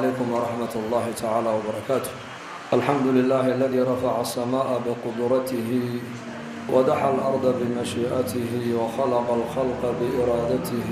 عليكم ورحمة الله تعالى وبركاته. الحمد لله الذي رفع السماء بقدرته ودحى الأرض بمشيئته وخلق الخلق بإرادته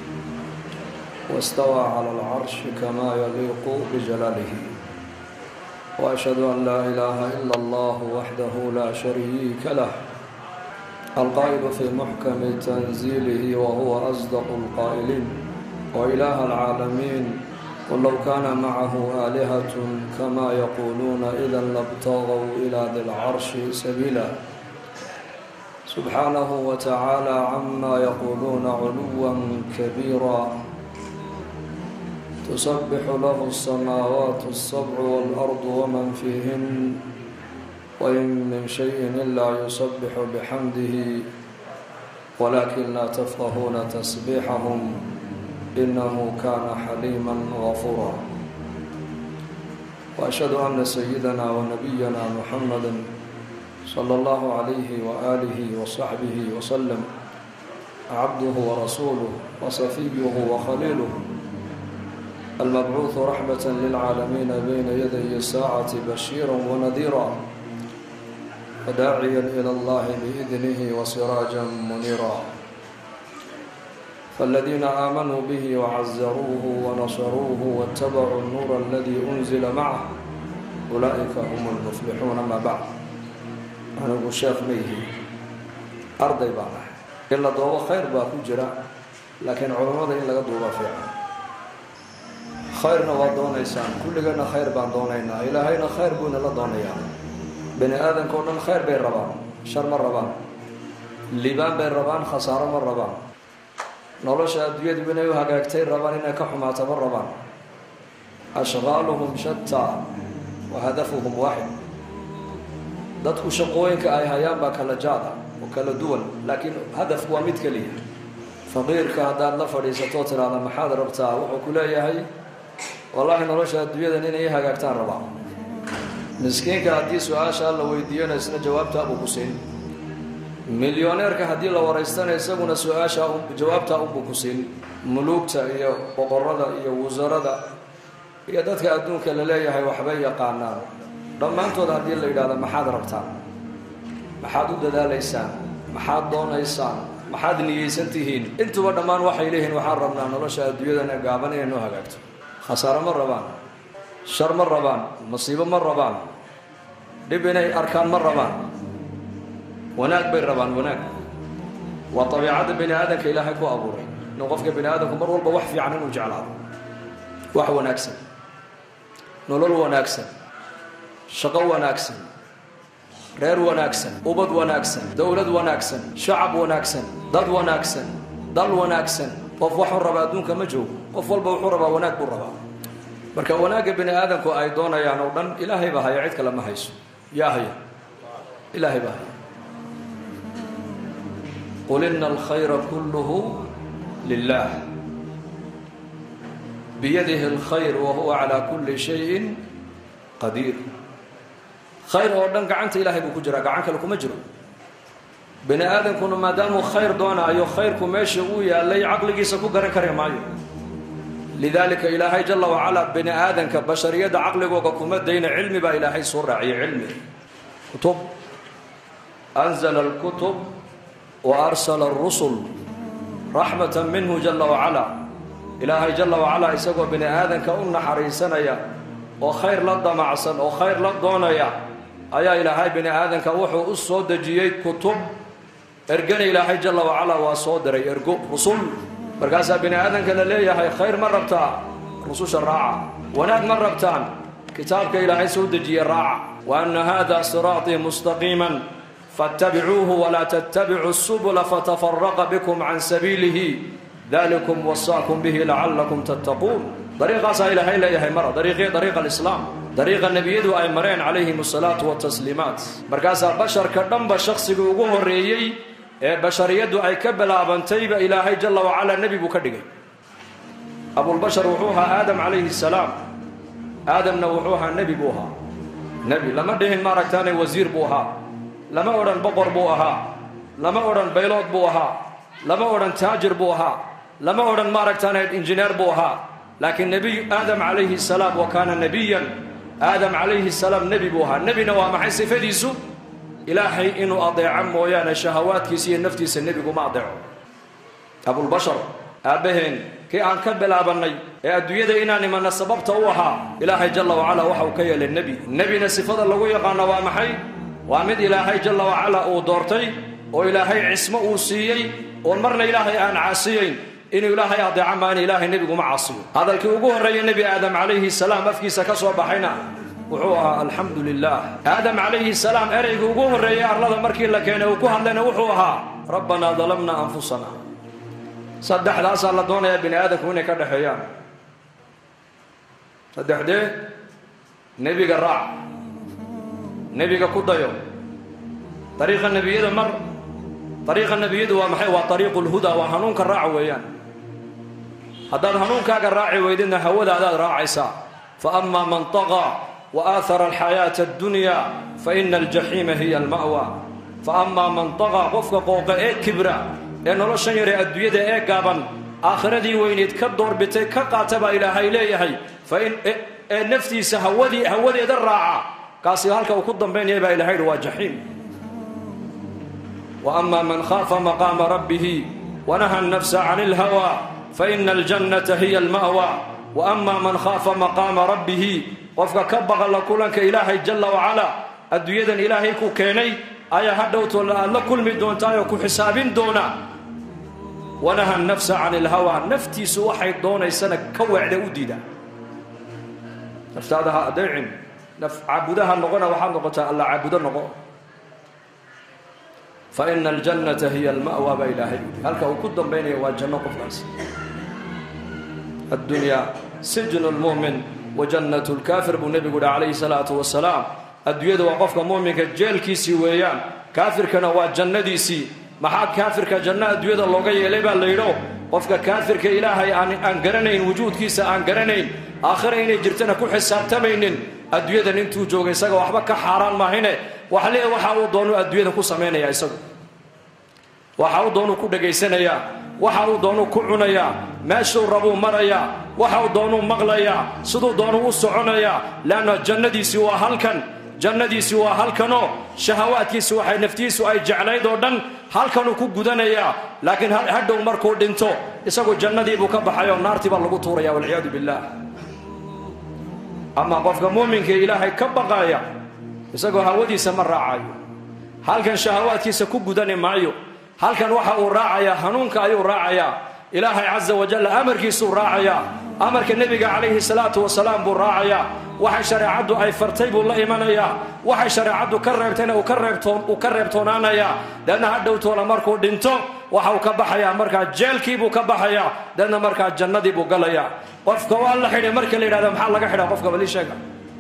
واستوى على العرش كما يليق بجلاله، وأشهد أن لا إله إلا الله وحده لا شريك له القائل في محكم تنزيله وهو أصدق القائلين: وإله العالمين قل لو كان معه آلهة كما يقولون إذا لابتغوا إلى ذي العرش سبيلا، سبحانه وتعالى عما يقولون علوا كبيرا، تسبح له السماوات السبع والأرض ومن فيهن وإن من شيء إلا يسبح بحمده ولكن لا تفقهون تسبيحهم إنه كان حليما غفورا. وأشهد أن سيدنا ونبينا محمدا صلى الله عليه وآله وصحبه وسلم عبده ورسوله وصفيه وخليله المبعوث رحمة للعالمين بين يدي الساعة بشيرا ونذيرا وداعيا إلى الله بإذنه وسراجا منيرا، فالذين آمنوا به وعزروه ونصروه واتبعوا النور الذي أنزل معه أولئك هم المفلحون. ما بعد، أنا أقول شيخ ميهي أرضي بانا إلا دوبا خير باكو جرا، لكن علماء إلا دوبا فيها خيرنا ودونيسان كلنا خير بان دونينا إلهينا خير بونا لا دونيا بني آدم كونن خير بين ربان شر من ربان لبان بين ربان خسارة من ربان nolosha adduunyadu inay u hagaagtay rabaan inay ka xumaato ma rabaan. ashghaaluhum shatta wa hadafuhum waahid. dadku shaqooyinka ay hayaan baa kala jaada oo kala duwan, laakiin hadafku waa mid kaliya. faqiirka haddaad la fadhiisato tiraahdo maxaad rabtaa, wuxuu ku leeyahay wallaahi nolosha adduunyada inay hagaagtaan rabaa. miskiinka haddii su-aasha la weydiiyana isna jawaabta buu ku siin. milyoneerka haddii la waraystana isaguna su-aasha jawaabta unbuu ku siin. muluugta iyo boqorada iyo wasarada iyo dadka adduunka la leeyahay waxbay yaqaanaan, dhammaantood haddii la yidhaahdo maxaad rabtaan, maxaad u dadaalaysaan, maxaad doonaysaan, maxaad niyeysan tihiin, intuba dhammaan waxay leeyihiin waxaan rabnaa nolosha adduunyadana gaaban inay noo hagaagto. khasaaro ma rabaan, shar ma rabaan, masiibo ma rabaan, dhib inay arkaan ma rabaan, wanaag bay rabaan. wanaag waa dabiicadda bini aadamka ilaahay ku abuuray, inuu qofka bini aadamku mar walba wax fiican inuu jeclaado, wax wanaagsan, nolol wanaagsan, shaqo wanaagsan, reer wanaagsan, ubad wanaagsan, dowlad wanaagsan, shacab wanaagsan, dad wanaagsan, dal wanaagsan. qof waxuu rabaa adduunka ma joogo, qof walba wuxuu rabaa wanaag buu rabaa. marka wanaagga bini aadamku ay doonayaan oo dhan ilaahay baa haya, cid kale ma hayso. yaa haya, ilaahay baa haya. قل إن الخير كله لله بيده الخير وهو على كل شيء قدير. خير ودن قعنت إلهي بكجرا قعنك لكم مجرو بني آدم كنا ما داموا خير دونا أيو خيركم ماشي ويا اللي عقلك يسكو قرن كريم أيو. لذلك إلهي جل وعلا بني آدم كبشرية عقلك وكم دين علمي با إلهي صور علمي. كتب أنزل الكتب وأرسل الرسل رحمة منه جل وعلا. إلهي جل وعلا يسقى بني آدم كأن حريسنا وخير لدى معصن وخير لدونيا أيا إلهي بني آدم كوحو الصود جيد كتب إرجن إلهي جل وعلا وصودر يرجو رسل بركاسة بني آدم كان ليه هاي خير مرة بتاع رسوش الراعة وناد مرة بتاع كتابك إلهي سود جي الراعة. وأن هذا صراطي مستقيما فاتبعوه ولا تتبعوا السبل فتفرق بكم عن سبيله ذلكم وصاكم به لعلكم تتقون. طريقة سائلة هي لا هي مرة طريق الإسلام، طريق النبي يدو أي مرين عليهم الصلاة والتسليمات. مركزها بشر كدم بشخص يقوم الرئيي بشر يدو أي كبل أبنتيب إلهي جل وعلا النبي بكدقي. أبو البشر وحوها آدم عليه السلام، آدم نوحوها النبي بوها نبي لما دهن ماركتاني وزير بوها، لما أوران بقر بوها، لما أوران بيلوت بوها، لما أوران تاجر بوها، لما أوران ماركتاني إنجنير بوها، لكن نبي آدم عليه السلام وكان نبيا آدم عليه السلام نبي بوها نبي نوى محي صفديسو إلهي إنه أضيع مويانا شهوات كيسي النفتي سنبي ما أضيعه أبو البشر أبهن كي أن كبل أبني أدوية إناني من السبب توها إلهي جل وعلا وحو كي للنبي النبي نسفض الله يقانا ومحي وامد إلهي جل وعلا أودورتي وإلهي عسم أوسيي والمرنا إلهي أن عاسيين إن إلهي أضيع مان إلهي النبي ما عاصي هذا الكوجوه الرئي النبي آدم عليه السلام أفكي سكسوا بحينا وحوها الحمد لله آدم عليه السلام أري كوجوه الرئي أرلاد مركي لكينا وكوها لنا وحوها ربنا ظلمنا أنفسنا صدح لا صار لدونا يا بني آدم هنا كده حيان صدح ده نبي قرع نبي كقضى يوم طريق النبي هذا مر طريق النبي هذا ومحي وطريق الهدى وهنون كالراع ويان هذا هنون كالراعي ويدنا هودا هذا راعي سا فأما من طغى وآثر الحياة الدنيا فإن الجحيم هي المأوى فأما من طغى وفق قوق كبرى لأنه لا شيء الدنيا إيه قابا آخر دي وين يتكدر بتك قاتب إلى هاي فإن نفتي هودي درعا قاسي هالك وكضم بين يبا إلى هاي وجحيم وأما من خاف مقام ربه ونهى النفس عن الهوى فإن الجنة هي المأوى وأما من خاف مقام ربه وفق كبغ لكلك إلهي جل وعلا الدنيا إلهي كوكيني آية هدوت لكل مدون تايو كحسابين دونا ونهى النفس عن الهوى نفتي سوحي دونا يسنة كوعد وديدا نفتادها أدعين عبدها النغنى وحام نغتا الله عبد النغو فإن الجنة هي المأوى بإلهي هل كوكدن بيني والجنة قفلاس الدنيا سجن المؤمن وجنة الكافر بالنبي قول عليه الصلاة والسلام الدنيا وقفك مؤمن كجيل كيسي ويان كافر كان والجنة ديسي محاك كافر كجنة الدنيا اللوغية ليبا الليلو قفك كافر كإلهي أنقرنين وجود كيسا أنقرنين آخرين جرتنا كل حساب تمينين الدنيا ننتو جوغي ساقا وحبك حاران ما هنا وحليه وحاو دونو الدنيا كو سمينا يا إساقو وحاو دونو كو دقيسنا يا وحاو دونو كو عنايا ماشو ربو مريا وحاو دونو مغليا صدو دونو وسعنايا لأن الجنة سوى هلكن جنة سوى هلكنو شهوات سوى حي نفتيس أي جعلي دودن هلكنو كو قدنيا لكن هدو مركو دنتو إساقو جنة دي بكبحيا ونار تبا لغو طوريا والعياذ بالله أما قفك مؤمن كإلهي كبقايا إساقو هودي سمر راعي هلكن شهوات سكو قدني معيو هلكن وحا راعيا هنونك أيو راعيا إلهي عز وجل أمر كيسو راعيا أمر النبي عليه الصلاة والسلام بالراعيا وحي شريعته أي فرتيب الله إيمانيا وحي شريعته كربتنا وكربتونانيا لأن هدو تولا مركو دينتو وحاو كبحيا مركا جيل كيبو كبحيا لأن مركا الجنة دي بو قليا قفك والله حيني مركا اللي هذا محال لك حدا قفك بلي شيكا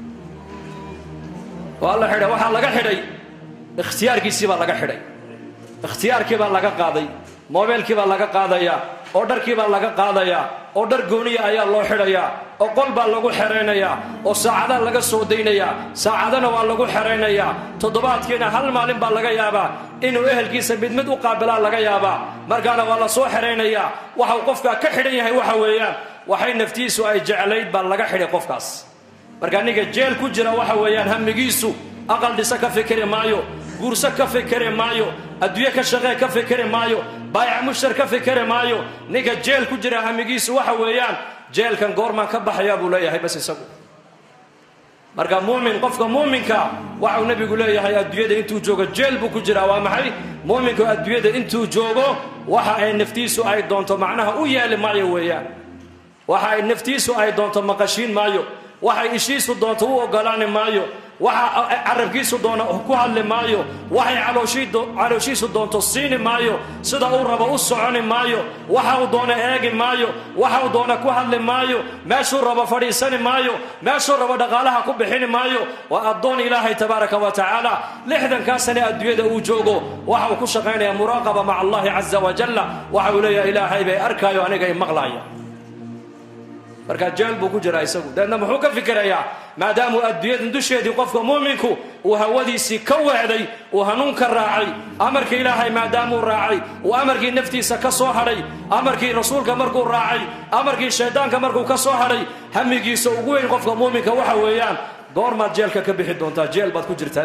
والله حيني وحال لك حدي اختيار كيسي با لك حدي اختيار كيبا لك قاضي موبيل كيبا لك قاضيا اوردر كيبا لك قاضيا اوردر غونيا ayaa loo xidhaya oo qolba lagu xireenaya oo saacada laga soo deynaya saacadana waa lagu xireenaya toddobaadkiina hal maalin baa laga yaabaa inuu ehelkiisa mid u qaabila laga yaabaa markaana waa la soo xireenaya waxa uu qofka ka xidhan yahay waxa weeyaan waxay naftiisu ay jecelayd baa laga xidhay qofkaas marka niga jeel ku jira waxa weeyaan hamigiisu aqal dhisa ka fikri maayo guursa ka fikri maayo adduunyo ka shaqee ka fikri maayo baayac mushtar ka fikri maayo niga jeel ku jira hamigiisu waxa weeyaan jeelkan goorma ka baxaya buu leeyahay bas isagu marka muumin qofka muuminka waxa nabigu leeyahay adduunyada intuu joogo jeel buu ku jira waa maxay muuminka adduunyada intuu joogo waxa ay naftiisu ay doonto macnaha u yeeli maayo weeyaan waxa ay naftiisu ay doonto maqashiin maayo waxa ay ishiisu doonto u ogolaan maayo waxa arabkiisu doona ku hadli maayo waxay calooshiisu doonto siin maayo sida uu rabo u socon maayo waxa uu doona eegi maayo waxa uu doona ku hadli maayo meeshuu rabo fadhiisan maayo meeshuu rabo dhaqaalaha ku bixin maayo waa adoon ilaahay tabaaraka wa taala lixdan ka sano adduunyada uu joogo waxa uu ku shaqeynaya muraaqaba ma Allah azza wa jalla waxa uu leeyahay ilaahay bay arkaayo aniga ay maqlaaya marka jeel buu ku jiraa isagu dadna muxuu ka fikirayaa maadaama adduunyada dusheedii qofka muuminku uu hawadiisii ka weecday uu hanuunka raacay amarka ilaahay maadaama uu raacay uu amarkii naftiisa ka soo hadhay amarkii rasuulka markuu raacay amarkii shaydaanka markuu ka soo hadhay hamigiisa ugu weyn qofka muuminka waxa weeyaan goormaad jeelka ka bixi doontaa jeel baad ku jirtaa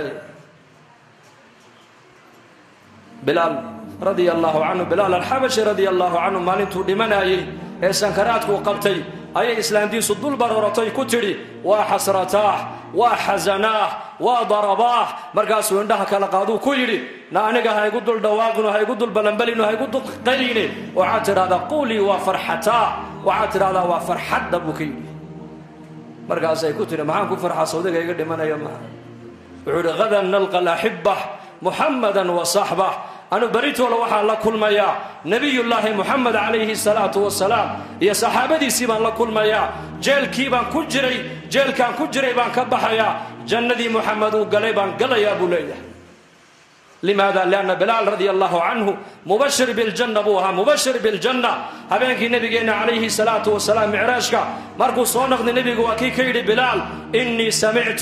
bilaal radiyallahu anhu bilaal al-habashi radiyallahu anhu maalintuu dhimanayay ee sankaraadku qabtay ayay islaantiisu dul baroortay ku tiri waa xasrataah waa xazanaah waa darabaah markaasuu indhaha kala qaaduu ku yidhi na aniga ha igu dul dhawaaqino ha igu dul balanbalino ha igu dul qaline waxaad tidhahdaa quulii waa farxataa waxaad tidhahdaa waa farxadda buu ka yidhi markaasay ku tiri maxaan ku farxaa sawdiga iga dhimanayo maa wuxuu yidhi gadan nalqa alaxibbah muxammadan wa saxbah أنا بريت ولا واحد الله كل ما يا نبي الله محمد عليه الصلاة والسلام يا صحابتي سيبان الله كل ما يا جيل كيبان كجري جيل كان كجري بان كبحيا جندي محمد وقليبان قل يا أبو ليلى لماذا؟ لأن بلال رضي الله عنه مبشر بالجنة بوها مبشر بالجنة هبينك نبينا عليه الصلاة والسلام معراجك مركو صونغ نبي وكي كيد بلال إني سمعت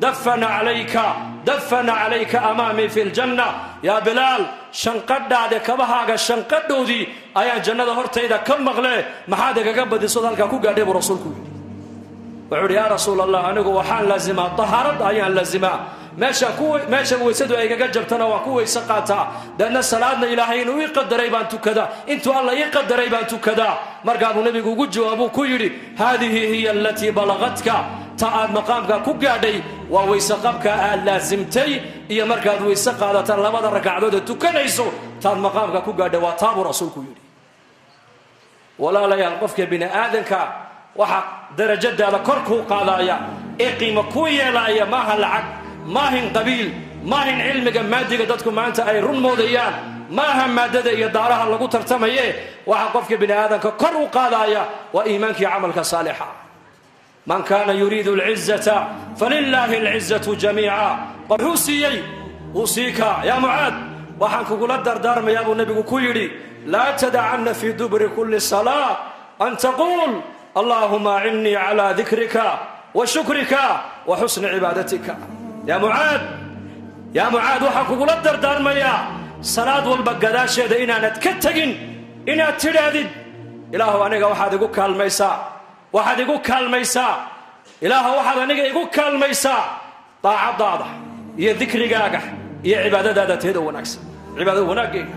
دفن عليك أمامي في الجنة يا بلال شنقد هذا كبهاga shanqadoodii ayaa jannada hortayda ka maqlay maxaad kaga badiso halka ku gaadhay rasuulku wuxuu ya rasuulallah anigu waxaan laazima taharad ayaan laazima meesha weysadu ay kaga jabtana waa ku weysa qaata dadna salaadna ilaahay inuu ii qadaray baan tukada intuu alla ii qadaray baan tukada markaa uu nabigu ugu jawaabo ku yiri hadihi hiya allati balagatka taad maqaamka ku gaadhay waa weysa qabka aad laazimtay iyo markaad weysa qaadatan labada ragcadood tukanayso taad maqaamka ku gaadhay waa taabu rasuulku yiri walaalayaal qofka bini aadanka waxa darajadaada kor ku qaadaya ee qiimo ku yeelaya maaha lacag maahin qabiil maahin cilmiga maadiga dadku maanta ay run moodayaan maaha maadada iyo daaraha lagu tartamaye waxa qofka bini aadanka kor u qaadaya waa iimaankii camalka saalixa من كان يريد العزة فلله العزة جميعا وحوسيي أوصيك يا معاذ وحنك قول الدردار يا أبو النبي كيري لا تدعن في دبر كل صلاة أن تقول اللهم أعني على ذكرك وشكرك وحسن عبادتك يا معاذ وحنك قول الدردار يا صلاة والبقداش إنا نتكتجن إنا ترادد إله أنا واحد يقول كالميسا waxaad igu kaalmaysaa ilaaha waxaad aniga igu kaalmaysaa taacadaada iyo dikrigaaga iyo cibaadadaada teeda wanaagsan cibaadada wanaaggeega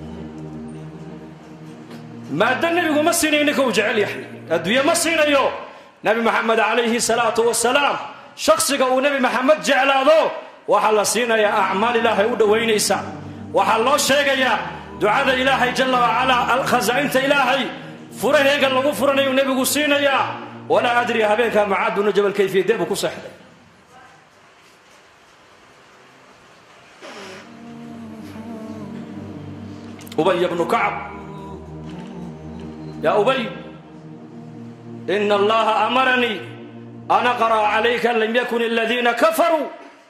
maada nabigu ma siinayna ka jecel yahay adduunya ma siinayo nabi maxamed calayhi salaatu wasalaam shakhsiga uu nabi maxamed jeclaado waxa la siinayaa acmaal ilaahay u dhaweynaysa waxa loo sheegayaa ducada ilaahay jalla wa ala al-khazaa'inta ilaahay فرهيغا لو فرنيو نبيغو سينيا ولا ادري هبينكا معاذ بن جبل كيفيه دبو كسخدي ابي بن كعب يا ابي ان الله امرني ان اقرا عليك لم يكن الذين كفروا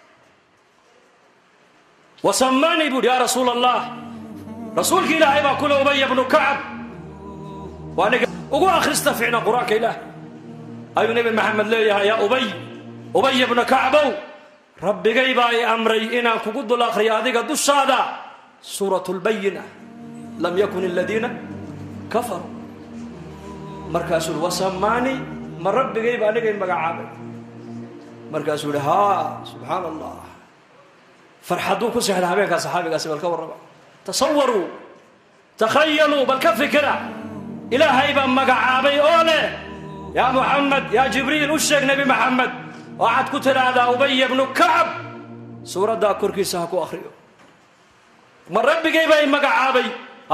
وسماني يا رسول الله رسولك الهي ما كل ابي بن كعب وانا ugu akhrista fiina quraanka ilaah ayu nabi maxamed leeyahay ya ubay ibn ka'b rabbigay baa amray inaan kugu dul akhriyo adiga dushaada suuratul bayyina lam yakun alladina kafaru markaasuu wasamani ma rabbigay baa aniga magacaabay markaasuu ha subhanallah farxadu ku saxda habeenka saxaabigaasi bal ka warraba tasawwaru takhayalu bal ka fikra إلهي بمقعابي أوله يا محمد يا جبريل أشيك نبي محمد وعد كتر هذا أبي بن كعب سورة دا كركي ساكو أخريو من ربي جيبين مقعابي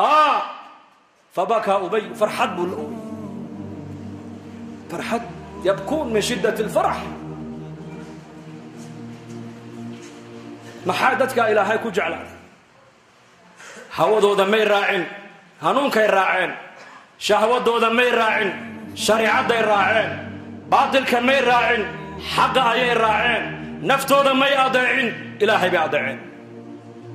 فبكى أبي فرحت بالأوي فرحت يبكون من شدة الفرح محادتك إلهي كجعل حوضو دمي راعين هنونك راعين شهوة مي راعين شريعة راعين باطل كان مي راعين حق أي راعين نفتو مي أضيعين إلهي بأضيعين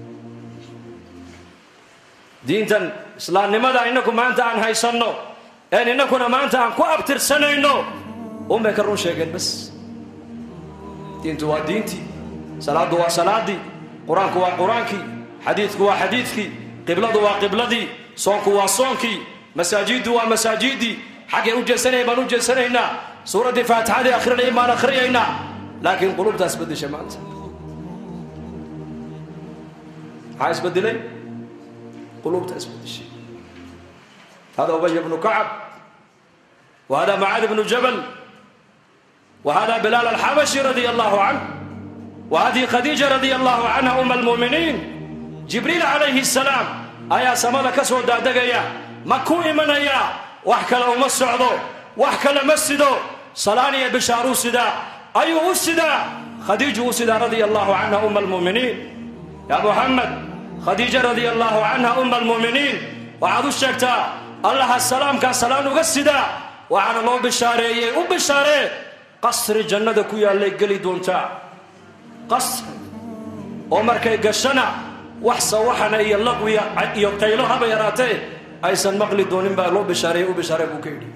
دينتن إسلام لماذا إنكم أنت عن هاي صنو إنكنا ما أنت أنكو أبتر سنة إنه كرون شيئا بس دينتو ودينتي صلاة دوا صلاتي قرآن كوا قرآنكي حديث كوا حديثكي قبلة دوا قبلتي صون كوا صونكي مساجد دوا مساجدي حاجة وجه سنة بنوجه سنة هنا سورة فاتحة آخر الإيمان آخر هنا لكن قلوب تثبت شمال عايز بدلي قلوب تثبت الشيء هذا أبي بن كعب وهذا معاذ بن جبل وهذا بلال الحبشي رضي الله عنه وهذه خديجة رضي الله عنها أم المؤمنين جبريل عليه السلام أيا سمالك سودا دقيا مكوي من أيا وحكى له مسعدو وحكى له مسدو صلاني بشارو سدا أيوه سدا خديجة سدا رضي الله عنها أم المؤمنين يا محمد خديجة رضي الله عنها أم المؤمنين وعدو الشكتا الله السلام كسلام وقصدا وعن الله بشاري وبشاري قصر الجنة كويا اللي قلي دونتا قصر عمر كي قشنا وحصة وحنا يلقوا يقيلوها بيراتي أيسا مغلي دونين بالله بشاري وبشاري بوكيدي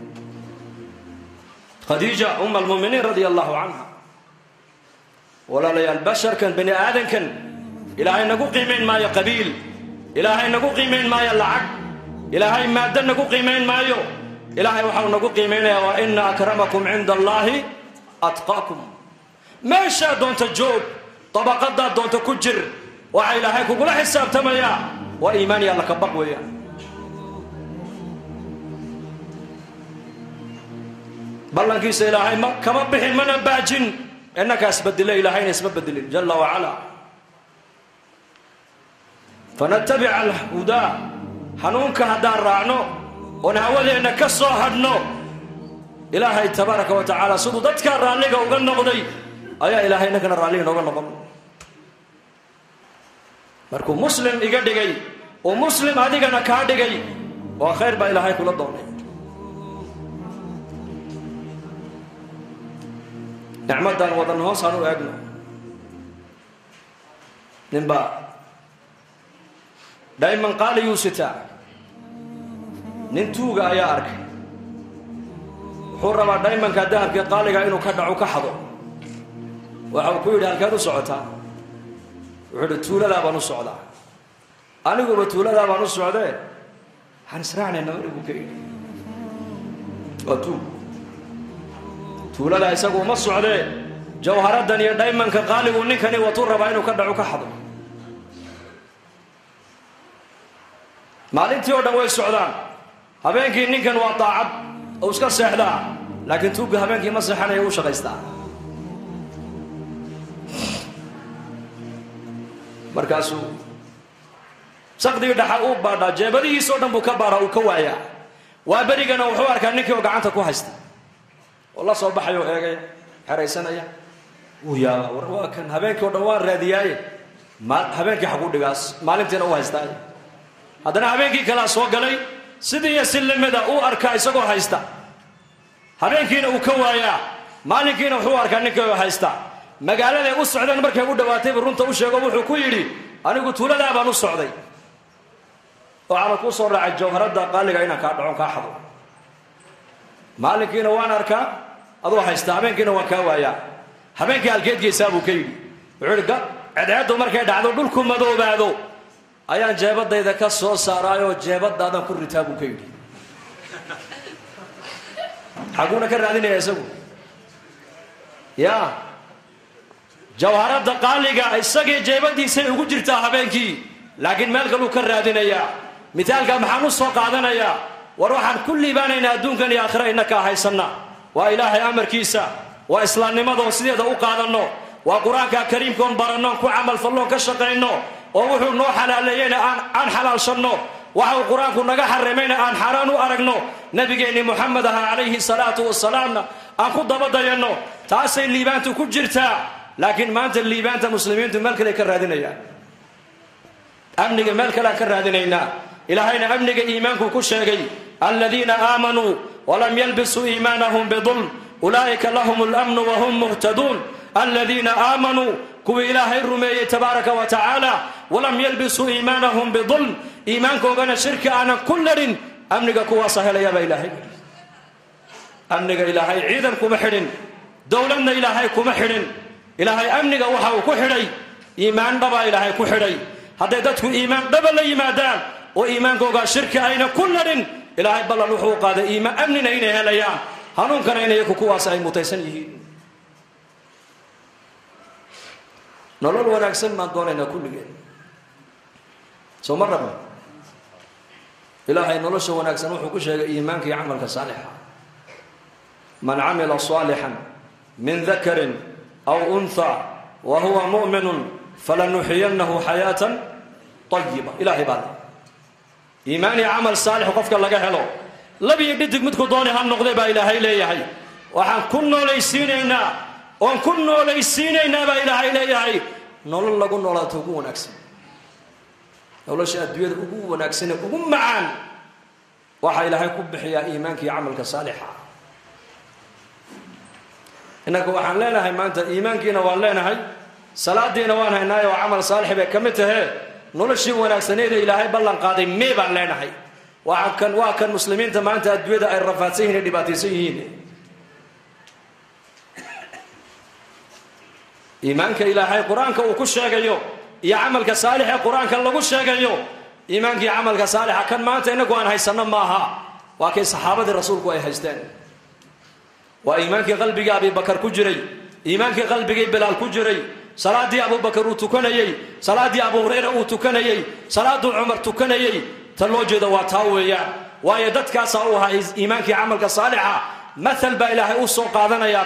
خديجة أم المؤمنين رضي الله عنها ولا لي البشر كان بني آدم كان إلهي نقول قيمين ما يقبيل إلهي نقول قيمين ما يلعق إلهي ما دن نقول قيمين ما يو إلهي وحاول نقول قيمين وإن أكرمكم عند الله أتقاكم ما شاء دون تجوب طبقات دون تكجر وإلهي كقول حساب تميا وإيماني الله كبق ويا بلن كيس إلهي ما كما بحين من باجن إنك أسبدل إلهي أسبدل جل وعلا فنتبع الهدى حنونك هدى الرعنو ونعوذ إنك الصاهدنو إلهي تبارك وتعالى صدو تذكر راليك وقلنا قضي أيا إلهي إنك نراليك وقلنا قضي مركو مسلم إيقادي ومسلم هذيك نكادي وخير با إلهي كل الضوني نعمدان وطن هوس هنو أجنو نبا دائما قال يوستا ننتوغا يا أرك حرما دائما كدهر قال إنه كدعو كحضو وحكويد هالكادو سعوتا وحدو تولا لا بانو سعودا أنا قلت تولا لا بانو سعودا هنسرعني نوري بكي وتو تولا لا يساقو ما سعودا جوهرات دنيا دائما كقالي ونكني وطور بانو كدعو كحضو maalintii oo dhan way socdaan habeenkii ninkan waa taacad oo iska seexdaa laakiin tuuga habeenkii ma seexanayo uu shaqaystaa markaasuu saqdii dhaxa uu baadhaa jeebadihiisa oo dhan buu ka baaraa uu ka waayaa waa berigana wuxuu arkaa ninkii oo gacanta ku haysta oo la soo baxayo eegay xeraysanaya uu yaaba war waa kan habeenkii oo dhan waan raadiyaaye habeenkii xaq u dhigaas maalintiina uu haystaa haddana habeenkii kala soo galay sidii yaslimada uu arkaa isagoo haysta habeenkiina uu ka waayaa maalinkiina wuxuu arkaa ninka oo haysta magaalada u socdaan markay u dhawaatay runta u sheego wuxuu ku yiri anigu tuulada baan u socday oo aan ku soo raacay jawharada qaaliga inaan ka dhaco ka xado maalinkiina waan arkaa adoo haysta habeenkiina waan ka waayaa habeenkii halkeedkiisa buu ka yiri wuxuu cadceedu markay dhacdo dhulku madoobaado ayaan jeebadayda ka soo saaraayo jeebadaadan ku ritaa buu ka yidhi xaguuna ka raadinaya isagu yaa jawharada qaaliga isagii jeebadiisa ugu jirtaa habeenkii laakiin meel kaluu ka raadinayaa mithaalka maxaan u soo qaadanayaa war waxaan ku liibaanaynaa adduunkan iyo aakhira innaka haysanna waa ilaahay amarkiisa waa islaamnimadoo sideeda u qaadanno waa qur-aanka kariimkoon baranno ku camal falloon ka shaqayno oo wuxuu noo xalaaleeyayna aan xalaalshanno waxuu qur-aanku naga xarimayna aan xaaraan u aragno nabigeenni muxamed aha calayhi salaatu wasalaamna aan ku dabadayanno taasay liibaantu ku jirtaa laakiin maanta liibaanta muslimiintu meel kale ka raadinayaan amniga meel kale ka raadinaynaa ilaahayna amniga iimaanku ku sheegay aladiina aamanuu walam yalbisuu iimaanahum bidulm ulaa'ika lahum alamnu wahum muhtaduun aladiina aamanuu kuwa ilaahay rumeeyey tabaaraka wa tacaala walam yalbisuu iimaanahum bidulm iimaankoogaana shirki aanan ku larin amniga kuwaasa helayaabaa ilaahay amniga ilaahay ciidan kuma xidhin dowladna ilaahay kuma xidhin ilaahay amniga waxa uu ku xidhay iimaan dhaba ilaahay ku xidhay hadday dadku iimaan dhaba la yimaadaan oo iimaankooga shirki ayna ku ladhin ilaahay ballan wuxuu qaaday iimaan amnina inay helayaan hanuunkana inay kuwaas ay mutaysan yihiin nolol wanaagsan maan doonaynaa kulligeen soo ma rabno ilaahay nolosha wanaagsan wuxuu ku sheegay iimaanka iyo camalka saalixa man camila saalixan min dakarin aw untha wa huwa mu'minun falanuxyiyannahu xayaatan tayiba ilaahay baa iimaan iyo camal saalix qofka laga helo labiyo dhidig midku doonay ha noqday baa ilaahay leeyahay waxaan ku noolaysiinaynaa baa ilaahay leeyahay nolol lagu noolaato ugu wanaagsan nolosha adduunyada ugu wanaagsan ugu macaan waxa ilaahay ku bixiyaa iimaanka iyo camalka saalixa inagu waxaan leenahay maanta iimaankiina waan leenahay salaadiina waan haynaa oo camal saalix bay kamid tahay noloshii wanaagsaneed ilaahay ballan qaaday mee baan leenahay waa kan muslimiinta maanta adduunyada ay rafaadsan yihiin dhibaataysan yihiin iimaanka ilaahay quraanka uu ku sheegayo iyo camalka saalix ee quraanka lagu sheegayo iimaanka iyo camalka saalixa kan maanta inagu aan haysano maaha waa kay saxaabadii rasuulku ay haysteen waa iimaankii qalbiga Abi Bakar ku jiray iimaankii qalbiga Bilaal ku jiray salaadii Abu Bakar uu tukanayay salaadii Abu Hurayra uu tukanayay salaadii Umar tukanayay tan loo jeedo waa taa weeyaan waayo dadkaas oo ahaa iimaankii camalka saalixa مثل با إلهي أوسو قادنا يا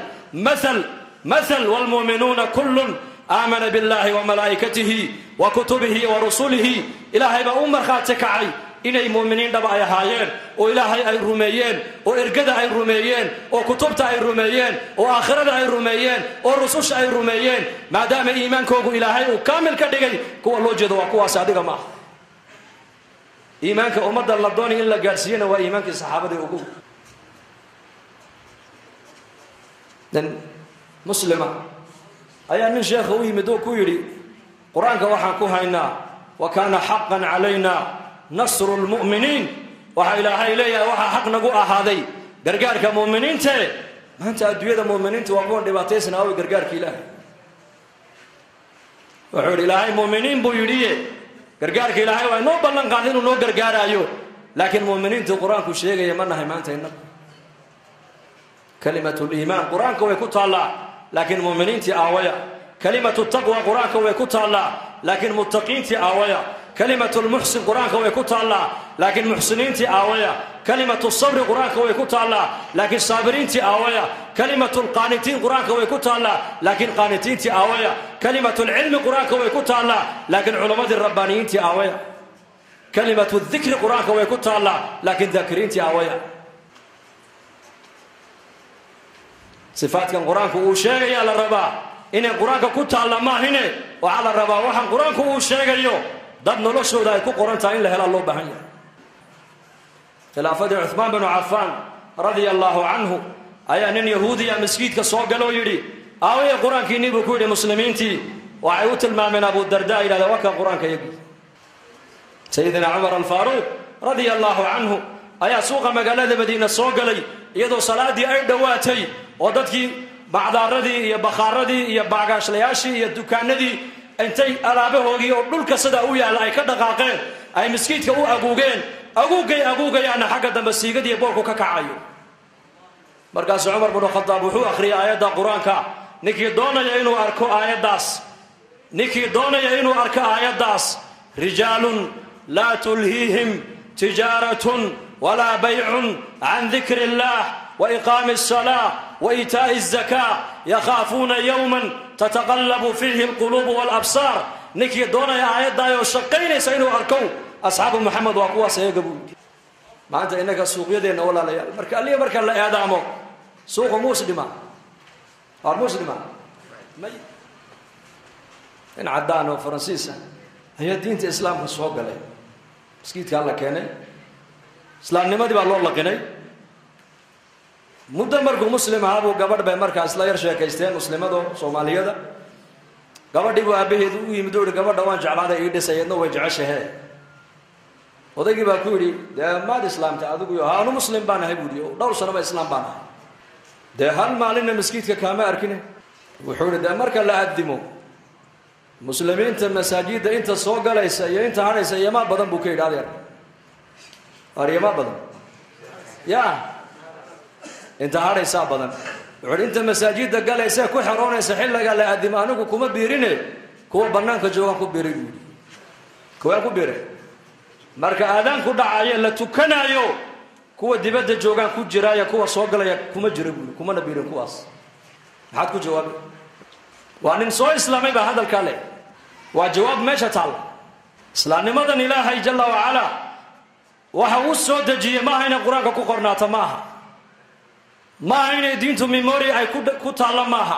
مثل والمؤمنون كل آمن بالله وملائكته وكتبه ورسله إلهي بأمر خاتك عي إني مؤمنين دبا أي هايين وإلهي أي رميين وإرقد أي رميين وكتبت أي رميين وآخرة أي رميين ورسوش أي رميين ما دام إيمان كوكو إلهي وكامل كدقي كو الله جدو وكو صادق ما إيمانك أمد الله دوني إلا قارسيين وإيمانك الصحابة وكو dan muslima ayaa nin sheekh uu yimid oo ku yiri quraanka waxaan ku haynaa wa kana haqqan alayna nasrul mu'minin waxa ilaahay leeyahay waxa xaq nagu ahaaday gargaarka mu'miniinta maanta adduunyada mu'miniinta waa qoon dhibaataysan oo gargaarka ilaahay wuxuu ilaahay mu'miniin buu yiri gargaarka ilaahay waa inoo ballan qaaday inuu noo gargaarayo laakiin mu'miniinta quraanku sheegaya ma nahay maanta inna كلمة الإيمان قرآن كوي كتالا لكن مؤمنين تي آوية كلمة التقوى قرآن كوي كتالا لكن متقين تي آوية كلمة المحسن قرآن كوي كتالا لكن محسنين تي آوية كلمة الصبر قرآن كوي كتالا لكن صابرين تي آوية كلمة القانتين قرآن كوي كتالا لكن قانتين تي آوية كلمة العلم قرآن كوي كتالا لكن علماء الربانيين تي آوية كلمة الذكر قرآن كوي كتالا لكن ذاكرين تي آوية صفات كان قرآنك وشيء على الربا إن قرآنك كنت على ما هنا وعلى الربا وحن قرآنك وشيء اليوم ضد نلوش وده يكون قرآن تعين له الله بهنيا خلافة عثمان بن عفان رضي الله عنه أيان يهودي مسكيت كسوق قالوا يري أوي قرآن كيني بكل مسلمين تي وعيوت الماء من أبو الدرداء إلى ذوك قرآنك يجي سيدنا عمر الفاروق رضي الله عنه أيا سوق مقالة مدينة سوق لي يدو صلاة أي دواتي ودتكي بعداردي يا بخاردي يا باغاشلياشي يا دكاندي انتي الابهوغي او دولka sida uu yaal ay ka dhaqaaqeen ay miskiidka u aguugay ana xaga dambe siigadii boorku ka kacayo markaas Umar ibn Khattab wuxuu akhriyay aayada Quraanka ninkii doonaya inuu arko aayadaas rijalun la tulhihim tijaratun wala bay'un an dhikrillah وإقام الصلاة وإيتاء الزكاة يخافون يوما تتقلب فيه القلوب والأبصار نكي دونا يا آيات دايو شقين سينو أركو أصحاب محمد وقوة سيقبو ما أنت إنك السوق يدين ولا ليال مركا لا يادامو سوق مسلمة مي إن عدانو فرنسيسا هي دين الإسلام في السوق لي مسكيت قال لك هنا إسلام نمدي بالله الله كني muddo markuu muslim ahaa buu gabadh bay markaas la yar sheekaysteen muslimado Soomaaliyada gabadhii buu aabaheedu u yimid oo gabadha waan jeclaaday ii dhisayadna way jeceshahay odaygii baa ku yidhi dee maad islaamtay adigu yo anu muslim baan ahay buuhi dhowr sanaba islaam baan ahay dee hal maalinna maskiidka kaama arkine wuxuu yidhi dee marka la addimo muslimiinta masaajidda inta soo galaysa iyo inta hadhaysa yamaa badan buu ka yidhi adeer ar yamaa badan ya inta hadhaysaa badan wuxuu yidhi inta masaajidda galaysa ku xeroonaysa xilliga la addimo anigu kuma biirine kuwa bannaanka joogaan ku biiray buuhi kuwaan ku biiray marka aadaanku dhacayo la tukanayo kuwa dibadda joogaan ku jiraayo kuwa soo galaya kuma jira buuhi kumana biirin kuwaas maxaad ku jawaabay waa nin soo islaamay baa hadalkaa leh waa jawaab meesha taalla islaamnimadan ilaahay jalla wacala waxa uu soo dejiyey maaha inay qur-aanka ku qornaato maaha maaha inay diintu memory ay ku taalla maaha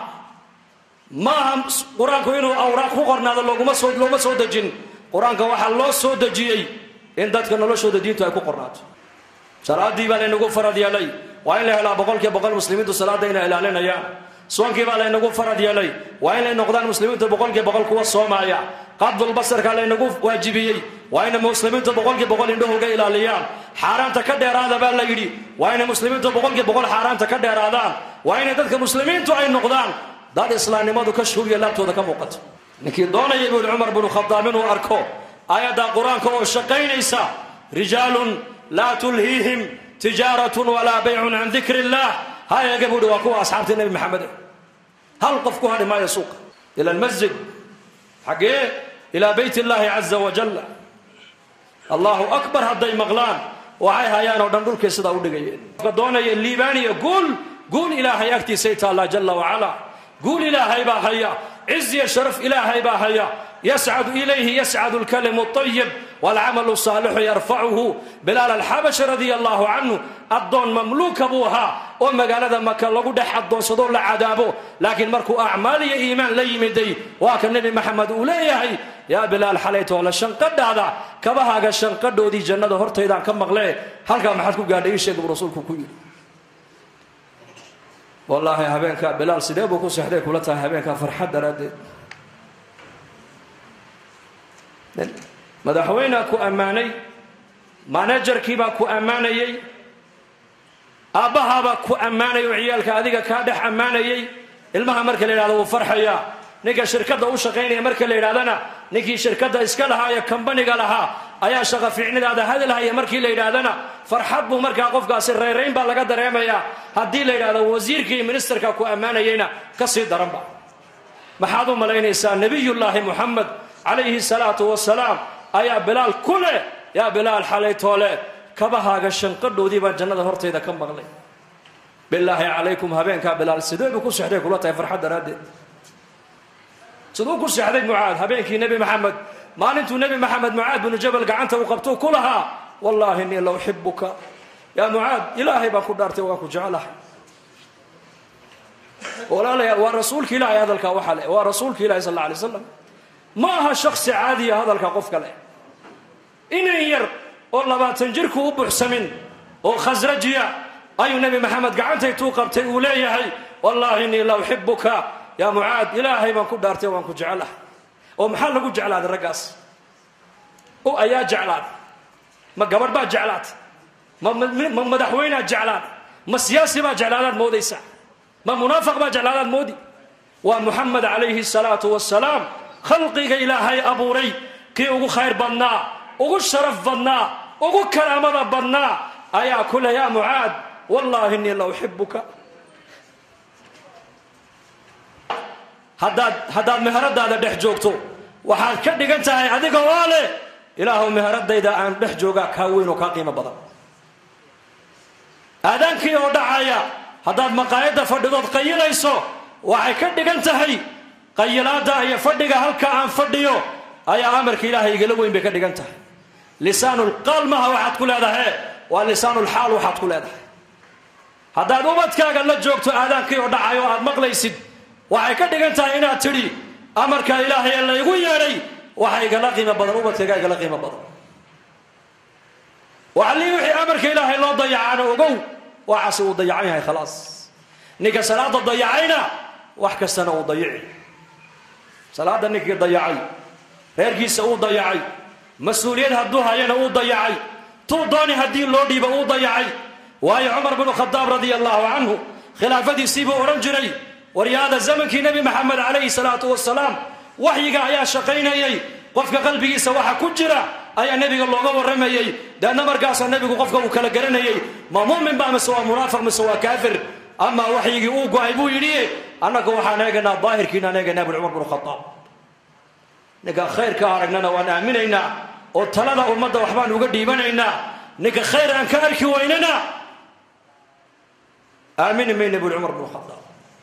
qur-aanku inuu awraaq ku qornaado looma soo dejin qur-aanka waxaa loo soo dejiyey in dadka noloshooda diintu ay ku qornaato salaadii baa laynagu farad yeelay waa in la helaa 100% muslimiintu salaada inay ilaalinayaan soonkii baa laynagu farad yeelay waa in ay noqdaan muslimiintu 100% kuwa soomaya qadul basarka laynagu waajibiyey waa in muslimiintu 100% indhahooga ilaaliyaan xaaraanta ka dheeraada baa la yidhi waa in muslimiintu 100% xaaraanta ka dheeraadaan waa in dadka muslimiintu ay noqdaan dad islaamnimadu ka shuubiya laabtooda ka muuqato ninkii doonaya ibn Umar ibn Khattab inuu arko ayada quraanka oo shaqaynaysa rijaalun la tulhihim tijaratun wala bay'un an dhikrillah haya gabadhu waa kuwa asxaabta nabi maxamed hal qof ku hadhi maayo suuqa ila almasjid xaqee ila bayt allah azza wa jalla allahu akbar haday maqlaan waxay hayaan oo dhan dhulka sida u dhigayeen doonaya liibaaniya guul ilaahay agtiisa taala jalla wa ala guul ilaahay baa haya عز يا شرف إلهي باهيا يسعد إليه يسعد الكلم الطيب والعمل الصالح يرفعه بلال الحبش رضي الله عنه الضون مملوك أبوها وما قال هذا ما كان لقود حد صدور لعذابه لكن مركو أعمالي إيمان لي مدي وكان النبي محمد أوليه يا بلال حليته على الشنقد هذا كبها الشنقد ودي جنة هرت إذا كم مغلاه هل كان محدكو قال إيش يقول رسولك كوي والله هبينك بلال سيدابو كو سحديك ولا تا هبينك فرحه درادد مدحوينا كو اماني مانجركي با كو امانيي اباها با كو اماني وعيالك اديga ka dhex amaanayay ilmaha marka la yiraahdo farxaya ninka shirkada u shaqeynaya marka la yiraahdana ninkii shirkada iska lahaa ee company-ga lahaa ayaa shaqo fiicnidaada hadalaya markii la yiraahdana farxad buu marka qofkaasi reereyn baa laga dareemaya hadii la yiraahdo wasiirkii ministerka ku amaanayayna ka sii daranba maxaad u malaynaysaa nabiyullaahi muhammad alayhi salatu wassalaam ayaa bilaal kule ya bilaal xalaytoole kabahaaga shanqadhoodii baa jannada horteeda ka maqlay billahi alaykum habeenka bilaal sidoo ku saxday kula tahay farxad daradeed sidoo ku saxday muaad habeenkii nabi maxamed maalintuu nabi maxamed muaad bin jabal gacanta u qabto kulaha wallahi inni la uhibbuka ya muaad ilaahi baa ku dhaartay waa ku jecelahay walaalayaal waa rasuulka ilaahay hadalka waxa leh waa rasuulka ilaahay sallallahu alayhi wasallam ma aha shakhsi caadi ah hadalka qof kale inay yar oo 20 jirku u buuxsamin oo khasrajiya ayu nabi maxamed gacanta tuu qabtay uu leeyahay wallahi inni la uhibbuka ya muaad ilaahay baan ku dhaartay waan ku jecelahay oo maxaa lagu jeclaaday ragaas oo ayaa jeclaad ma gabadh baa jeclaad ma madaxweyne jeclaad ma siyaasi baa jeclaad moodaysa ما منافق با جلالات مودي ومحمد عليه الصلاة والسلام خلقك إلهي أبو ري كي أغو خير بنا أغو شرف بنا أغو كرامة بنا أيا كل يا معاد والله إني لو أحبك هداد مهرد هذا دحجوكتو وحال كدق انت هاي هذيك والي إلهو مهرد إذا عن دحجوكا كاوين وكاقيمة بضا هذان كي ودعايا هذا مقايدة فردود قيليسو waxay ka dhigan tahay qaylaada ay fadhiga halka aan fadhiyo ay amarka ilaahay igala weyn bay ka dhigan tahay lisaanul qalma waxaad ku leedahay waa lisaanul haal waxaad ku leedahay hadaad ubadkaaga la joogto aadaankii oo dhacayo aad maqlaysid waxay ka dhigan tahay inaad tiri amarka ilaahay la igu yeeray waxay igala qiimo badan ubadkaaga igala qiimo badan wali wixii amarka ilaahay loo dayacana ogow وعسى وضيعيها خلاص نيجا صلاة ضيعينا وحكى السنة وضيعي صلاة نيجا ضيعي رجيس ضيعي مسؤوليات هدوها ينو ضيعي تودوني هدي اللودي بو ضيعي واي عمر بن الخطاب رضي الله عنه خلافتي سيبو أورنجري ورياض الزمن كي نبي محمد عليه الصلاة والسلام وحيك يا شقيني قفك قلبي سواح كجرة أي النبي الله ورمي ده مرقاس النبي قفك وكلا قرني ما مؤمن بقى مسوا منافق مسوا كافر أما وحيك أوقو عيبو يليه أنا كوحا نيقنا الظاهر كينا نيقنا ابن عمر بن الخطاب نيقا خير كارقنا وانا أمينينا وطلالة أمد وحبان وقديبانينا نيقا خير أن كاركي ويننا آمين من ابن عمر بن الخطاب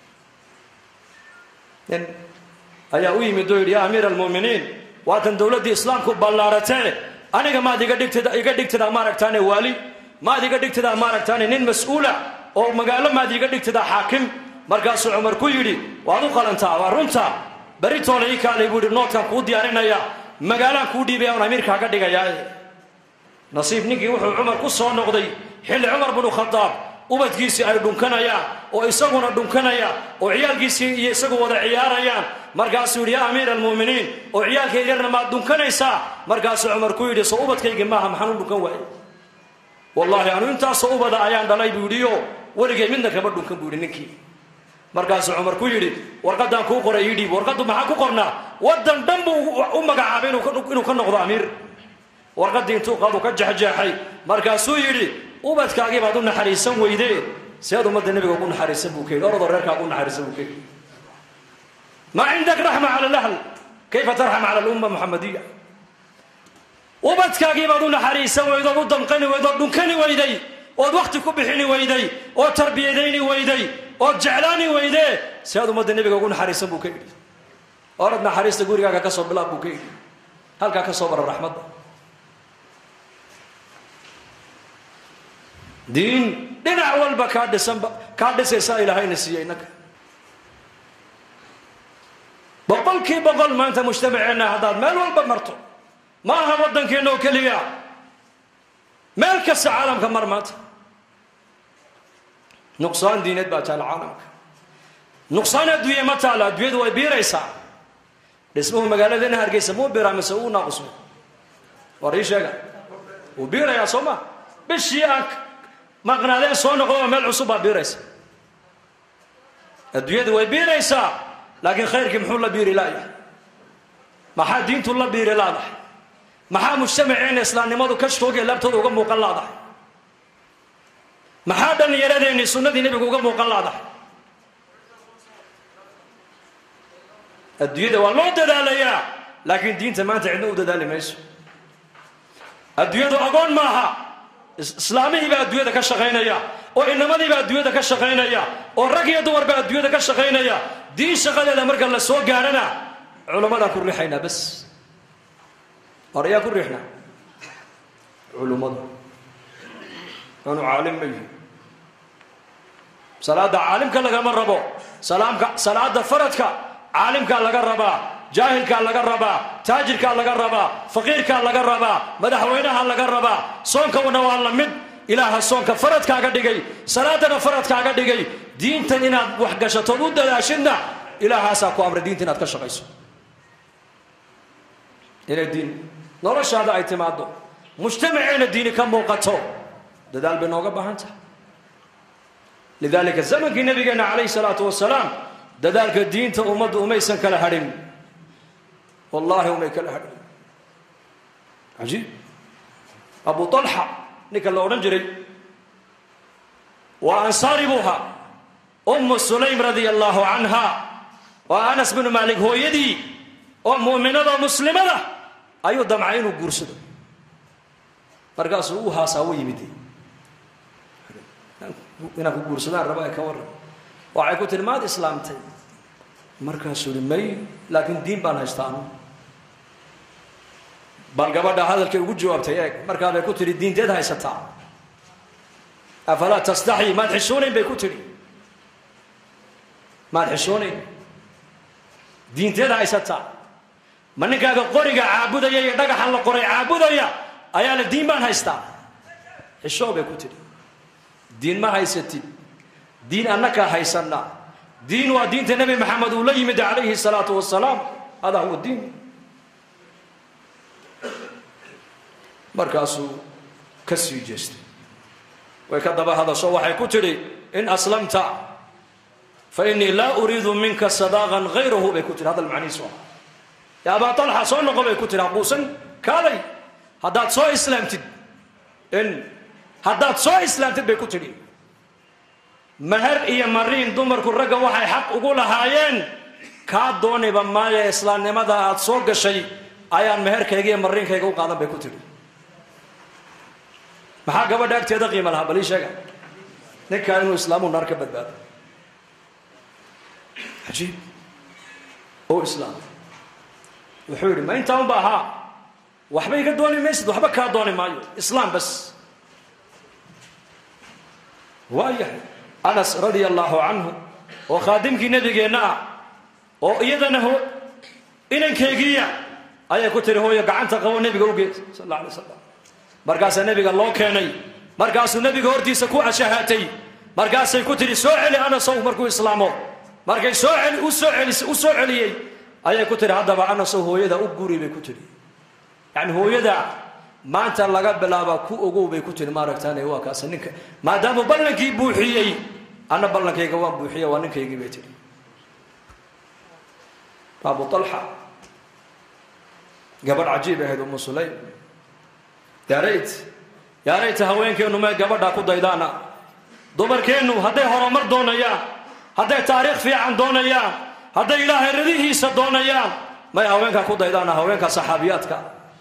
أيا ويمي دوير يا أمير المؤمنين واتن دولة إسلامكم بلارتين أنا ما دي قدكت دا ماركتاني والي ما دي قدكت دا ماركتاني نين مسؤولة أو مقالة ما دي قدكت دا حاكم مركز عمر كويري وادو قلنتا ورنتا بريتو ليكا ليبودي نوتكا كو ديارينا يا مقالة كو دي بيان أميركا قدقا يا نصيب نيكي وحو عمر كسو نقضي حل عمر بن الخطاب ubadkiisii ay dhunkanayaan oo isaguna dhunkanaya oo ciyaalkiisii iyo isagu wada ciyaarayaan markaasuu yiri amiir almuuminiin oo ciyaalkeeyrna ma dhunkanaysa markaasuu Umar ku yiri soo ubadkayga maaha maxaan u dhunkan waayay wallahi anu inta soo ubada ayaan dhalay buudiyo waligay midna kaba dhunkan buudi ninkii markaasuu Umar ku yiri warqadan ku qoray yidhi warqadu maxaa ku qornaa wadan dhanbu u magacaabay inuu ka noqdo amiir warqadii intuu qaado ka jaxjaxay markaasuu yiri ubadkaagii baad u naxariisan weydee سيادة مدى النبي يقول حارس بوكي أرض الركع يقول حارس بوكي ما عندك رحمة على الأهل كيف ترحم على الأمة المحمدية وبدك أجيب أدون حارس وإذا ضدم قني وإذا دنكني ويدي ووقت كبحني ويدي وتربية ديني ويدي وجعلاني ويدي سيادة مدى النبي يقول حارس بوكي أردنا حارس تقول يا كسب بلا بوكي هل كسب الرحمة دين دينا أول بكاد كاد سيسائل هاي نسيينك بقول كي بقول ما أنت مجتمعنا هذا ما الول بمرته ما هم ودن كينو كليا مالك العالم كمرمات نقصان دينت باتال العالم نقصان الدنيا متى على الدنيا دو بيريسا اسمه مقالة دينا هرجي سموه بيرامسو ناقصه وريشة وبيرا يا صوما بشياك ما قنادين صون قوة مال عصبة بيريس الدنيا دو بيريسا لكن خيرك محول بيري لا ما حد دين الله بيري لا ما حد مجتمعين إسلام نماذج كشتوك لابتو وقم مقلادة ما حد أن يردين السنة دي نبي وقم مقلادة الدنيا دو والله دلاليا لكن دين تمانت عنده دلالي ميسو الدنيا دو أقول معها إسلامي بقى الدنيا ده كشغينيا وإنما دي بقى الدنيا ده كشغينيا والرقية دور بقى الدنيا ده كشغينيا دي شغلة لمركز للسوق قارنا علماء كل ريحنا بس أريا كل ريحنا علماء أنا عالم مني صلاة عالم كان لقى مربو صلاة فرتك عالم كان لقى ربا جاهل كان لقى ربا تاجر كان لقى ربا فقير كان لقى ربا مدحوينها لقى ربا صونك ونوال من إله الصونك فرتك أقدقي صلاة فرتك أقدقي دين تنينا وحقشة تود لاشنا إله ساكو أمر دين تنات كشغيسو إلى الدين نرش هذا اعتماده مجتمعين الدين كم موقته دال بنوغا بهانتا لذلك الزمن كي نبينا عليه الصلاة والسلام دالك الدين تأمد أميسا كلا هرم والله أمي كلا هرم عجيب أبو طلحة نكال لو نجري وأنصار بوها أم سليم رضي الله عنها وأنس بن مالك هو يدي مؤمنة ومسلمة أيو دمعين وقرصد فرقاس روها ساوي يمدي هنا قرصدان رباي كور وعيكو تلماد إسلامتي مركز مي لكن دين بان هستان بالقبض هذا الكي وجه جوابتي مركز بيكوتر الدين تيد هاي ستا أفلا تستحي ما تحسوني بيكوتري ما تحسوني دين تيد هاي ستا منك هذا قرية عابودة يدقى حل قرية عابودة أيال الدين بان هايستا الشعب يكوتري دين ما هايستي دين أنك هايسنا دين ودين النبي محمد وليمد عليه الصلاة والسلام هذا هو الدين markaasuu ka sii jeestay way ka daba hadasho waxay ku tidhi in aslamta fa innii laa uriidu minka sadaaqan hayrahu bay ku tidhi hadal macnihiisu ah yaa abaa talxa soo noqo bay ku tidhi haquusan kaalay haddaad soo islaamtid bay ku tidhi mahar iyo mariin dumarku ragga waxay xaq ugu lahaayeen kaa dooniba maayo islaamnimada aad soo gashay ayaan meherkayga iyo mariinkayga u qaadan bay ku tidhi maxaa gabadha agteeda qiimo lahaa bal ii sheega ninkaan inuu islaamu naar ka badbaado cajiib oo islaam wuxuu yidhi ma intaa unba ahaa waxba iga dooni maysid waxba kaa dooni maayo islaam bas waayahay anas radia allahu canhu oo khaadimkii nabigeenna ah oo iyadana inankeygiiya ayay ku tiri hooyo gacanta qabo nebiga u geed sal alla alay wasalam markaasaa nebiga loo keenay markaasuu nebiga hortiisa ku ashahaatay markaasay ku tidhi soo celi anasow markuu islaamo markay u soo celiyey ayay ku tidhi haddaba anasow hooyada u guri bay ku tidhi yacni hooyada maanta laga bilaaba ku ogow bay ku tidhi maaragtaane waa kaasa ninka maadaamuu ballankii buuxiyey anna ballankayga waan buuxiya waa ninkaygii bay tidhi abu talxa gabadh cajiib ahayd umu sulaym yaa rayta haweenkeennu may gabadhaa ku daydaana dumarkeennu hadday horumar doonayaan hadday taariikh fiican doonayaan hadday ilaahay radihiisa doonayaan may haweenkaa ku daydaana haweenka saxaabiyaadka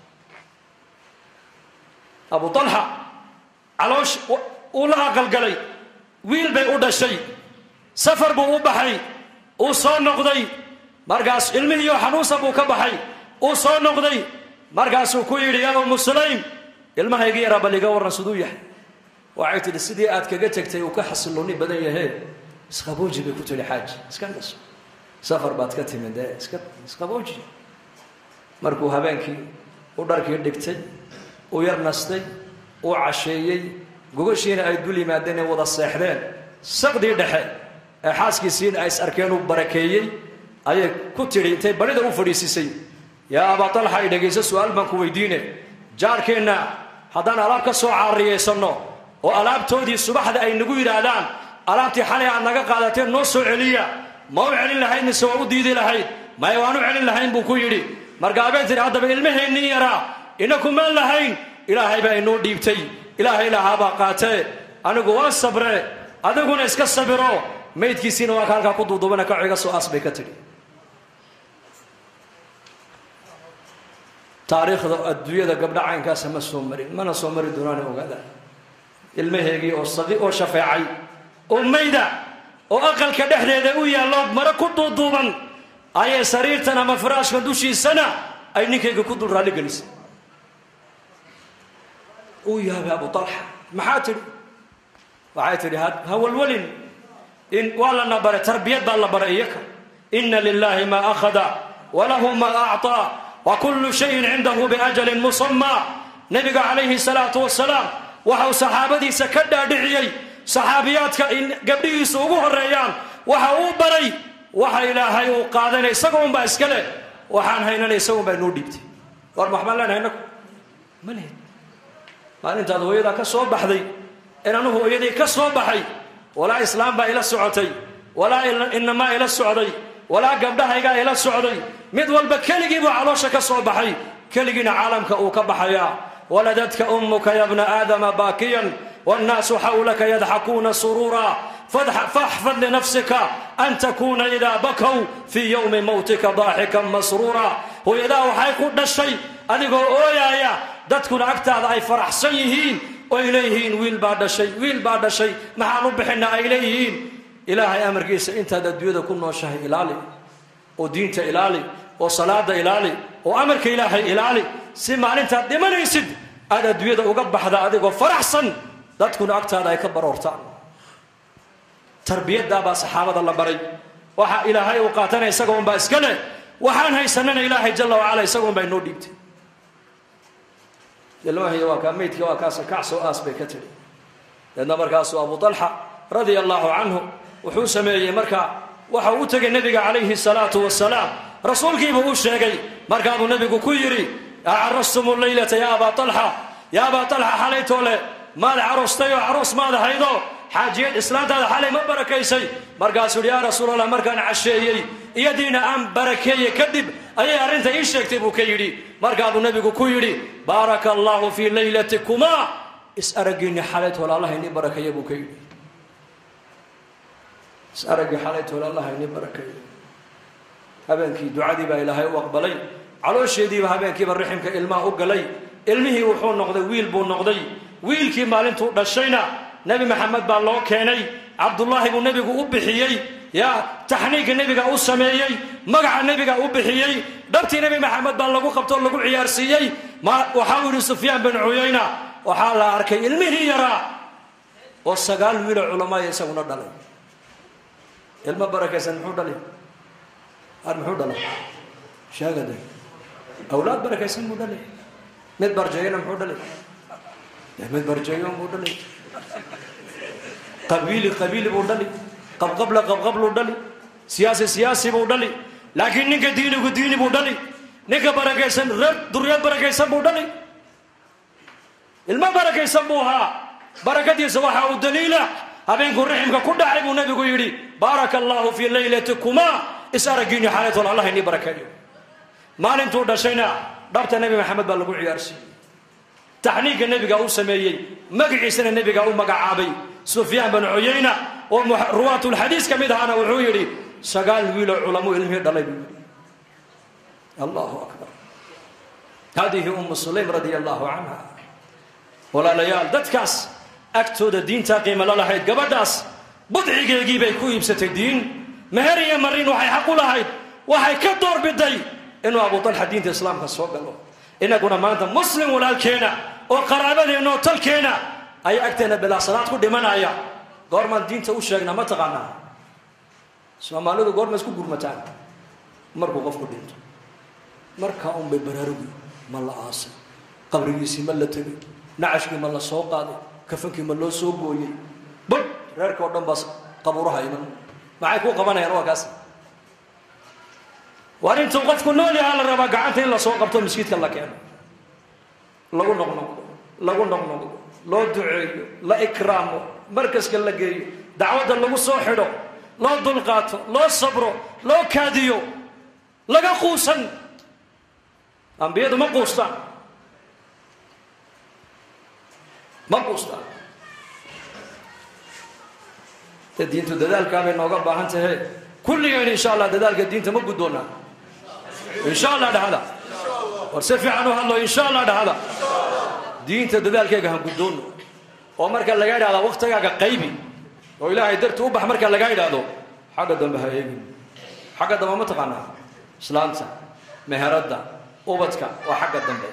abu talxa caloosh uu la aqalgalay wiil bay u dhashay safar buu u baxay uu soo noqday markaas ilmihiiyo xanuunsa buu ka baxay uu soo noqday markaasuu ku yidhi yaa umu sulaym ilmahayga yaraa bal iga warran siduu yahay waxay tidhi sidii aad kaga tegtay uu ka xasilooni badan yahee isqabooji bay ku tidhi xaaji iska naso safar baad ka timid ee isqabooji markuu habeenkii u dharkii dhigtay uu yar nastay uu casheeyey gogoshiina ay dul yimaadeen ee wada seexdeen saqdii dhexe ee xaaskiisiina ay is arkeen uu barakeeyey ayay ku tidhi intay barida u fadhiisisay yaa abaa talxa ay dhegayso su-aal baan ku weydiine jaarkeenna haddaan alaab ka soo caariyaysanno oo alaabtoodii subaxda ay nagu yidhaahdaan alaabtii xalay aad naga qaadateen noo soo celiya ma u celin lahayd mise waa u diidi lahayd maya waan u celin lahayn buu ku yidhi markaabay tidhi haddaba ilmaheennii yaraa inakumaan lahayn ilaahay baa inoo dhiibtay ilaahay lahaabaa qaatee anigu waan sabre adiguna iska sabiro maydkiisiina waa ka halkaa ku duuduubana kaco iga soo aas bay ka tidhi taariikhda adduunyada gabdha caynkaasa ma soo marin mana soo mari doonaana ogaada ilmaheegii oo shafeecay oo mayda oo aqalka dhexdeeda u yaallo maro ku duuduuban ayay sariirtan ama faraashka dushiisana ay ninkayga ku dul raalli gelisay uu yaabay abu talxa maxaa tidhi waxay tidhi ha walwalin in waa lana baray tarbiyad baa la baray iyaka ina lilaahi maa akhada walahu maa acطaa وكل شيء عنده بأجل مسمى نبي عليه الصلاة والسلام وحو صحابتي سكدا دعيي صحابياتك إن قبلي سوقه الريان وحو بري وحا إلهي وقادنا يساقون بأسكاله وحان هينا يساقون بأنور ديبتي والمحمد لنا هينك ملهد ما أنت هذا إذا كسوب بحذي إن أنه يدي كسوب بحي ولا إسلام با إلى السعودي ولا إنما إلى السعودي ولا قبلها يقال إلى السعودي مدول بكلجي وعلوشك صوبحي كلجينا عالمك وكبحيا ولدتك أمك يا ابن آدم باكيا والناس حولك يضحكون سرورا فاحفظ لنفسك أن تكون إذا بكوا في يوم موتك ضاحكا مسرورا وإذا وحيكون الشيء أدقوا أويا دتكون أكتاد أي فرح سيهين وإليهين ويل بعد الشيء مع نبحنا إليهين إلهي أمر قيس أنت ددويدا كنا شهي إلالي ودينت إلالي وصلاة إلالي وأمرك إلهي إلالي سمع أنت دمن يسد هذا ددويدا وقبح هذا أدق وفرح صن لا تكون أكتر هذا يكبر ورطان تربية دابا صحابة الله بري وحا إلهي وقاتنا يسقون بأسكنه وحان هاي سننا إلهي جل وعلا يسقون بين نور ديبتي الوهي وكاميتك وكاسا كعسو آسبي كتري لأن مركاسو أبو طلحة رضي الله عنه wuxuu sameeyay marka waxa uu tagay nabiga calayhi salaatu wasalaam rasuulkiiba uu sheegay marka uu nabigu ku yiri arastum laylata ya aba talha يا أبا طلحة حالي تولي مال عروستي وعروس ماذا هيدو حاجيت إسلام هذا حالي ما بركيسي مرقاسوا يا رسول الله مرقان عشيي يدينا أم بركي كذب أي أرنت إيش يكتبوا كيري مرقابو النبي كيري بارك الله في ليلتكما اسأرقيني حالي ولا الله إني بركي أبو كيري اسأرقي حالي ولا الله إني بركي هبنكي دعادي با إلهي وأقبلي على شيء دي هبنكي بالرحم كإلماء أقلي ilmihii wuxuu noqday wiil buu noqday wiilkii maalintuu dhashayna nabi maxamed baa loo keenay cabdullaahi buu nabigu u bixiyey yaa taxniiga nabiga u sameeyey magaca nabiga u bixiyey dhabtii nabi maxamed baa lagu qabto lagu ciyaarsiiyey waxaa yidhi sufyaan bin cuyayna waxaa la arkay ilmihii yaraa oo 9 wiil culamaa isaguna dhalay ilma barakaysan muxuu dhalay muxuu dhalay shaagada awlaad barakaysan muu dhalay mid barjayna muxuu dhalay mid barjayo muu dhalay qabiili buu dhalay qabqablu dhalay siyaasi buu dhalay laakiin ninka diini buu dhalay ninka barakaysan reer duriyad barakaysan buu dhalay ilma barakaysan buu ahaa barakadiisa waxa uu daliila habeenku raximka ku dhacay buu nabigu yidhi baarakallahu fi laylatikuma isaragini xaalat allah inni barakayo maalintuu dhashayna dhabta nabi maxamed baa lagu ciyaarsiiyey taxniiga nabiga uu sameeyey magaciisana nabiga uu magacaabay sufyaan bin cuyayna oo ruwaatul xadiis ka mid ahana wuxuu yidhi 9 wiil oo culamo ilmihii dhalay buu yidhi allahu akbar hadihi sulaym radiyallahu anha wala layaal dadkaas agtooda diinta qiimo la lahayd gabadhaas budcigeegii bay ku iibsatay diin meher iyo marin waxay xaq u lahayd waxay ka doorbiday inuu abu talxa diinta islaamka soo galo inaguna maanta muslim walaalkeena oo qaraabadeena oo talkeena ay agteena bilaa salaad ku dhimanaya goormaan diinta u sheegna ma taqaanaa Soomaalidu goorma isku gurmataan markuu qofku dhinto marka bay baraarugi ma la aasay qabrigiisii ma la tagay nacashkii ma la soo qaaday kafankii ma loo soo gooyey bal reerka oo dhan bas qabuuraha iman maxay ku qabanayaan waa kaas وأنت قد كنا على ربع قعدت إلا سوق قبته مسجد كلا كان لا دعاء لا إكرام مركز كلا جاي دعوة الله صاحره لا ضلقات لا صبر لا كاديو لا قوسا أنبياء ما قوسا الدين تدل كامل نوقف بحنته كل يوم إن شاء الله تدل الدين تمقدونا إن شاء الله هذا ورسفي عنه الله إن شاء الله هذا دين تدل كيجا هم قدونه ومركز لقاعد على وقت جا قيبي وإلهي درت أوبح مركز لقاعد هذا حاجة دم بهايجي حاجة دم ما تقنا سلامته مهرده أوبتك وحاجة دم به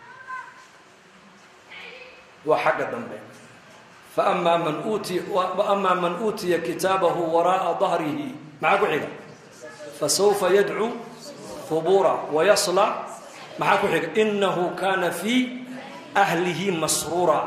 وحاجة دم به فأما من أوتي كتابه وراء ظهره معك حاجة فسوف يدعو ثبورا ويصلى معك حاجة إنه كان في أهله مسرورا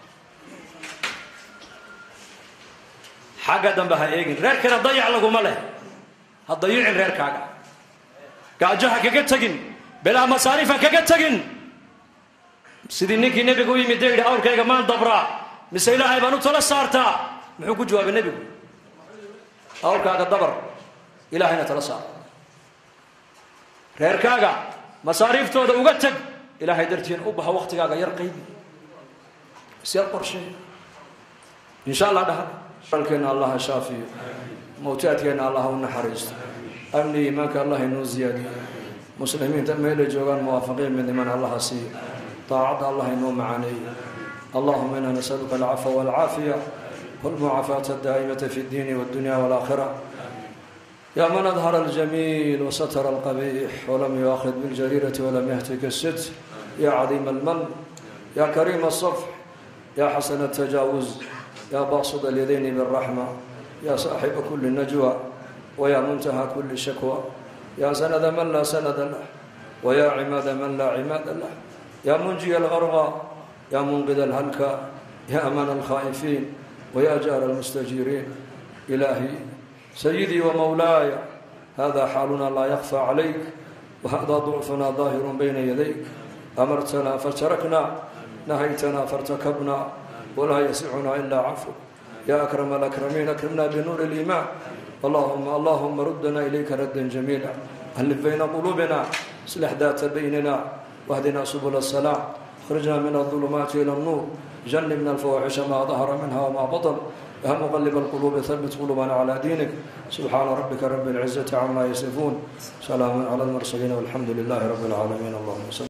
حاجة دنبها إيجن غير كنا ضيع لكم ماله هتضيع غير كاجا كاجها كجتجن بلا مصاريف كجتجن سيدني كي نبي قوي مدير أول كاجا ما ندبرا مسيلا هاي بنو تلا صارتا محوك جواب النبي أول كاجا دبر إلى هنا تلا صار غير كاجا مصاريف تودا وقتك إلى هيدرتين أبها وقت كاجا يرقي سير قرشي إن شاء الله ده لكن الله شافي موتاتنا الله ونحرست أمني إيمانك الله نوزيادي مسلمين تميل جوان موافقين من إيمان الله سي طاعة الله إنه معاني اللهم إنا نسألك العفو والعافية والمعافاة الدائمة في الدين والدنيا والآخرة يا من أظهر الجميل وستر القبيح ولم يؤاخذ بالجريرة ولم يهتك الستر يا عظيم المن يا كريم الصفح يا حسن التجاوز يا باسط اليدين بالرحمة يا صاحب كل نجوى ويا منتهى كل شكوى يا سند من لا سند له ويا عماد من لا عماد له يا منجي الغرغى يا منقذ الهلكى يا أمان الخائفين ويا جار المستجيرين إلهي سيدي ومولاي هذا حالنا لا يخفى عليك وهذا ضعفنا ظاهر بين يديك أمرتنا فتركنا نهيتنا فارتكبنا ولا يسعنا إلا عفوك يا أكرم الأكرمين أكرمنا بنور الإيمان اللهم ردنا إليك ردا جميلا ألف بين قلوبنا اصلح ذات بيننا واهدنا سبل السلام اخرجنا من الظلمات إلى النور جنبنا الفواحش ما ظهر منها وما بطن يا مقلب القلوب ثبت قلوبنا على دينك سبحان ربك رب العزة عما يصفون سلام على المرسلين والحمد لله رب العالمين اللهم صل